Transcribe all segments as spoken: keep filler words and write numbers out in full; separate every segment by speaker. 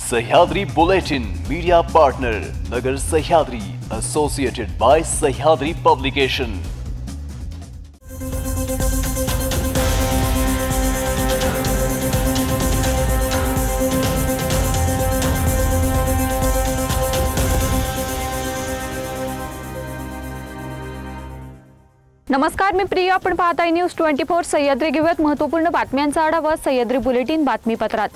Speaker 1: Sahyadri bulletin media partner Nagar Sahyadri associated by Sahyadri publication.
Speaker 2: नमस्कार, मी प्रिया. आपण पाहताय न्यूज ट्वेंटी फोर सह्याद्री. घेऊयात महत्त्वपूर्ण बातम्यांचा आढावा सह्याद्री बुलेटिन बातमीपत्रात.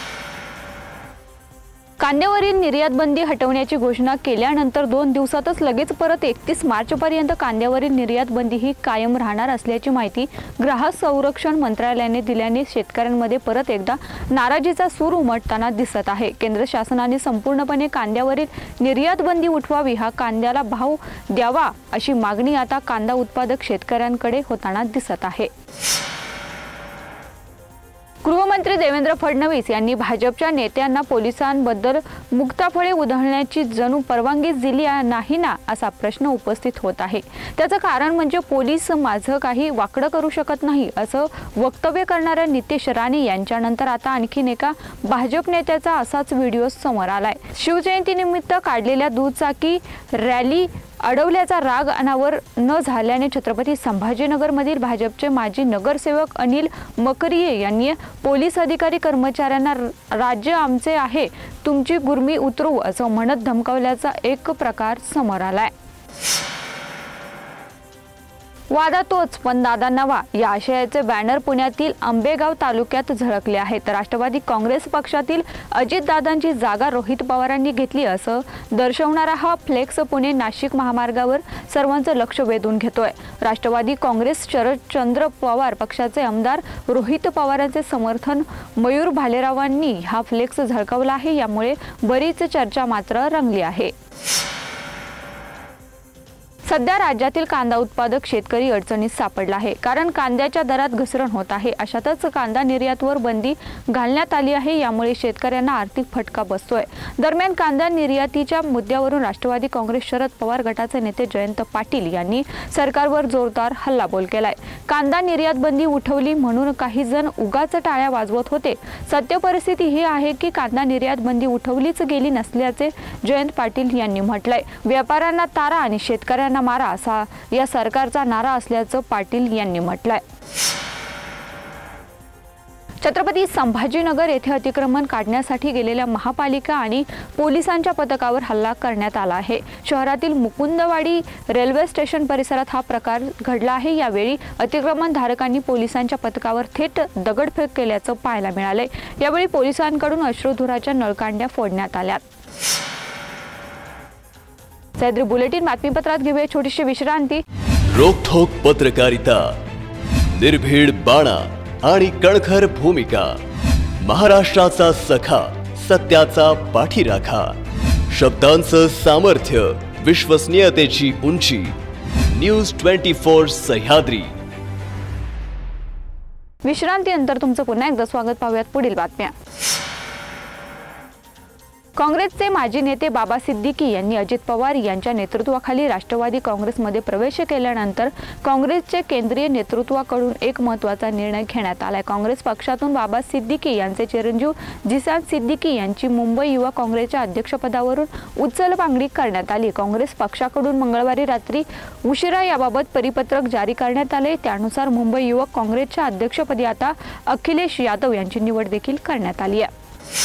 Speaker 2: कांद्यावरील निर्यात बंदी हटवण्याची घोषणा केल्यानंतर दोन दिवसातच लगेच परत एकतीस मार्च पर्यंत कांद्यावरील निर्यात बंदी ही कायम राहणार असल्याची माहिती ग्राहक संरक्षण मंत्रालयाने दिल्याने शेतकऱ्यांमध्ये परत एकदा नाराजीचा सूर उमटताना दिसत आहे. केंद्र शासनाने संपूर्णपणे कांद्यावरील निर्यात बंदी उठवावी, हा कांद्याला भाव द्यावा अशी मागणी आता कांदा उत्पादक शेतकऱ्यांकडे होताना दिसत आहे. गृहमंत्री देवेंद्र फडणवीस यांनी भाजपच्या नेत्यांना पोलिसांबद्दल मुक्ताफळे उधळण्याची जणू परवानगी दिली नाही ना असा प्रश्न उपस्थित होत आहे. त्याचं कारण म्हणजे पोलीस माझं काही वाकडं करू शकत नाही असं वक्तव्य करणाऱ्या नितेश राणे यांच्यानंतर आता आणखीन एका भाजप नेत्याचा असाच व्हिडिओ समोर आलाय. शिवजयंतीनिमित्त काढलेल्या दुचाकी रॅली अडवल्याचा राग अनावर न झाल्याने छत्रपती संभाजीनगरमधील भाजपचे माजी नगरसेवक अनिल मकरिये यांनी पोलीस अधिकारी कर्मचाऱ्यांना राज्य आमचे आहे, तुमची गुर्मी उतरवू असं म्हणत धमकावल्याचा एक प्रकार समोर आलाय. वादा तोच पण दादा नवा या आशयाचे बॅनर पुण्यातील आंबेगाव तालुक्यात झळकले आहेत. राष्ट्रवादी काँग्रेस पक्षातील अजितदादांची जागा रोहित पवारांनी घेतली असं दर्शवणारा हा फ्लेक्स पुणे नाशिक महामार्गावर सर्वांचं लक्ष वेधून घेतोय. राष्ट्रवादी काँग्रेस शरदचंद्र पवार पक्षाचे आमदार रोहित पवारांचे समर्थन मयूर भालेरावांनी हा फ्लेक्स झळकावला आहे. यामुळे बरीच चर्चा मात्र रंगली आहे. सध्या राज्यातील कांदा उत्पादक शेतकरी अडचणीत सापडला आहे, कारण कांद्याच्या दरात घसरण होत आहे. अशातच कांदा निर्यातवर बंदी घालण्यात आली आहे. यामुळे शेतकऱ्यांना आर्थिक फटका बसतोय. दरम्यान कांदा निर्यातीच्या मुद्द्यावरून राष्ट्रवादी काँग्रेस शरद पवार गटाचे नेते जयंत पाटील यांनी सरकारवर जोरदार हल्लाबोल केलाय. कांदा निर्यात बंदी उठवली म्हणून काही जण उगाच टाळ्या वाजवत होते. सत्य परिस्थिती ही आहे की कांदा निर्यात बंदी उठवलीच गेली नसल्याचे जयंत पाटील यांनी म्हटलंय. व्यापाऱ्यांना तारा आणि शेतकऱ्यांना मारा असा या सरकारचा नारा असल्याचं पाटील यांनी म्हटलंय. छत्रपती संभाजीनगर येथे अतिक्रमण काढण्यासाठी गेलेल्या महापालिका आणि पोलिसांच्या पथकावर हल्ला करण्यात आला आहे. शहरातील मुकुंदवाडी रेल्वे स्टेशन परिसरात हा प्रकार घडला आहे. यावेळी अतिक्रमणधारकांनी पोलिसांच्या पथकावर थेट दगडफेक केल्याचं पाहायला मिळालंय. यावेळी पोलिसांकडून अश्रुधुराच्या नळकांड्या फोडण्यात आल्या. सह्याद्री बुलेटिन बातमीपत्रात घेऊया छोटीशी विश्रांती.
Speaker 1: रोखोक पत्रकारिता, निर्भीड बाणा आणि कणखर भूमिका, महाराष्ट्राचा सखा, सत्याचा पाठीराखा, शब्दांचं सामर्थ्य, विश्वसनीयतेची उंची. News twenty four Sahyadri.
Speaker 2: विश्रांतीनंतर तुमचं पुन्हा एकदा स्वागत. पाहूयात पुढील बातम्या. काँग्रेसचे माजी नेते बाबा सिद्दीकी यांनी अजित पवार यांच्या नेतृत्वाखाली राष्ट्रवादी काँग्रेसमध्ये प्रवेश केल्यानंतर काँग्रेसचे केंद्रीय नेतृत्वाकडून एक महत्त्वाचा निर्णय घेण्यात आलाय. काँग्रेस पक्षातून बाबा सिद्दीकी यांचे चिरंजीव जिसान सिद्दीकी यांची मुंबई युवा काँग्रेसच्या अध्यक्षपदावरून उचलबांगडी करण्यात आली. काँग्रेस पक्षाकडून मंगळवारी रात्री उशिरा याबाबत परिपत्रक जारी करण्यात आले. त्यानुसार मुंबई युवक काँग्रेसच्या अध्यक्षपदी आता अखिलेश यादव यांची निवड देखील करण्यात आली आहे.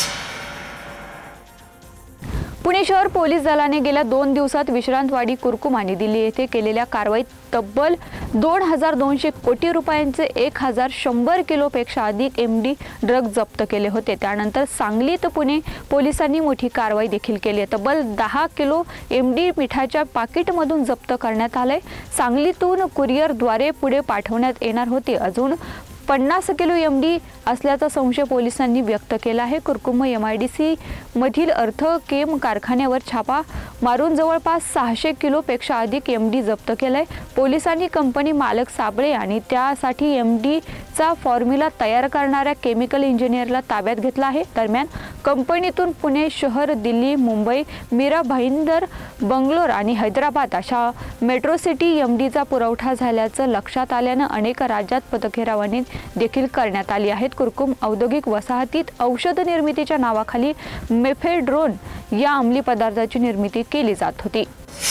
Speaker 2: पुणे शहर पोलीस दलाने गेल्या दोन दिवसात विश्रांतवाडी, कुरकुम आणि दिल्ली येथे केलेल्या कारवाईत तब्बल दोन हजार दोनशे कोटी रुपयांचे एक हजार शंभर किलोपेक्षा अधिक एमडी ड्रग जप्त केले होते. त्यानंतर सांगलीत पुणे पोलिसांनी मोठी कारवाई देखील केली. तब्बल दहा किलो एमडी मिठाच्या पाकिटमधून जप्त करण्यात आले. सांगलीतून कुरिअरद्वारे पुढे पाठवण्यात येणार होते. अजून पन्नास किलो एमडी असल्याचा संशय पोलिसांनी व्यक्त केला आहे. कुरकुम एमआयडीसी मधील अर्थ केम कारखान्यावर छापा मारून जवळपास सहाशे किलोपेक्षा अधिक एमडी जप्त केलाय. पोलिसांनी कंपनी मालक साबळे आणि त्यासाठी एमडीचा फॉर्म्युला तयार करणाऱ्या केमिकल इंजिनियरला ताब्यात घेतला आहे. दरम्यान कंपनीतून पुणे शहर, दिल्ली, मुंबई, मीरा भाईंदर, बंगलोर आणि हैदराबाद अशा मेट्रो सिटी एमडीचा पुरवठा झाल्याचं लक्षात आल्यानं अनेक राज्यात पथकेरावाने देखील करण्यात आली आहेत. कुर्कुम औद्योगिक वसाहतीत औषध निर्मितीच्या नावाखाली मेफेड्रोन या अंमली पदार्थाची निर्मिती केली जात होती.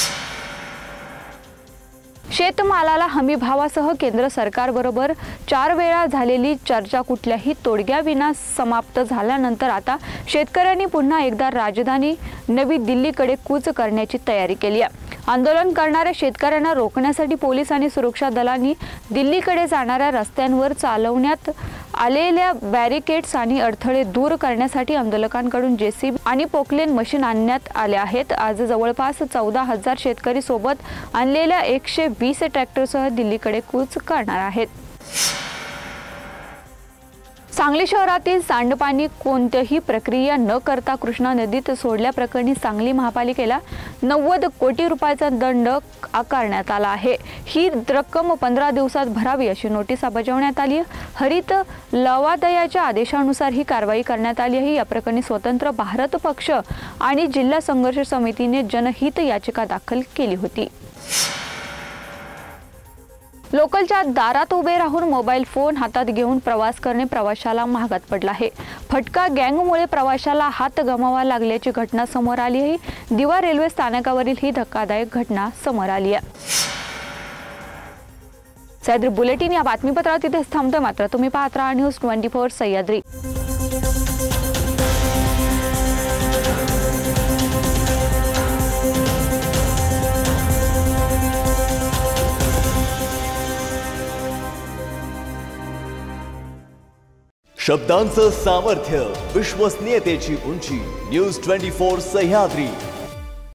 Speaker 2: शेतमालाला हमी भावासह केंद्र सरकारबरोबर चार वेळा झालेली चर्चा कुठल्याही तोडग्याविना समाप्त झाल्यानंतर आता शेतकऱ्यांनी पुन्हा एकदा राजधानी नवी दिल्लीकडे कूच करण्याची तयारी केली आहे. आंदोलन करणाऱ्या शेतकऱ्यांना रोखण्यासाठी पोलीस आणि सुरक्षा दलांनी दिल्लीकडे जाणाऱ्या रस्त्यांवर चालवण्यात आलेल्या बॅरिकेड्स आणि अडथळे दूर करण्यासाठी आंदोलकांकडून जेसीबी आणि पोकलेन मशीन आणण्यात आले आहेत. आज जवळपास चौदा हजार शेतकरी सोबत आणलेल्या एकशे वीस ट्रॅक्टरसह दिल्लीकडे कूच करणार आहेत. सांगली शहरातील सांडपाणी कोणतीही प्रक्रिया न करता कृष्णा नदीत सोडल्याप्रकरणी सांगली महापालिकेला नव्वद कोटी रुपयाचा दंड आकारण्यात आला आहे. ही रक्कम पंधरा दिवसात भरावी अशी नोटीस बजावण्यात आली आहे. हरित लवादाच्या आदेशानुसार ही कारवाई करण्यात आली आहे. या प्रकरणी स्वतंत्र भारत पक्ष आणि जिल्हा संघर्ष समितीने जनहित याचिका दाखल केली होती. लोकलच्या दारात उभे राहून मोबाईल फोन हातात घेऊन प्रवास करणे प्रवाशाला महागात पडला आहे. फटका गँगमुळे प्रवाशाला हात गमवावा लागल्याची घटना समोर आली आहे. दिवा रेल्वे स्थानकावरील ही धक्कादायक घटना समोर आली आहे. सह्याद्री बुलेटिन या बातमीपत्रात इथेच थांबतोय. मात्र तुम्ही पाहत राहा न्यूज ट्वेंटी फोर सह्याद्री.
Speaker 1: शब्दांचं सामर्थ्य, विश्वसनीयतेची उंची. News twenty four Sahyadri.